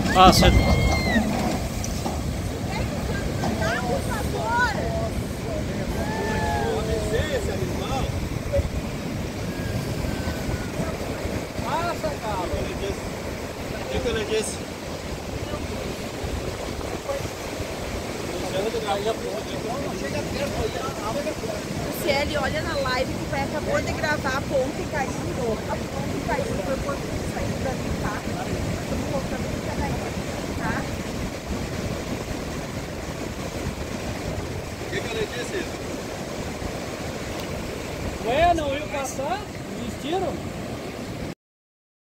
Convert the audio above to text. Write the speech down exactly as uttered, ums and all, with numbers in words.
Ah, você... O que ele disse? O Cieli olha na live que o pai acabou de gravar a ponta e caiu de novo. A ponta e caiu foi por sair daqui, tá? Estamos colocando no canal, tá? O que ele disse? Ué, não iam caçar? Desistiram?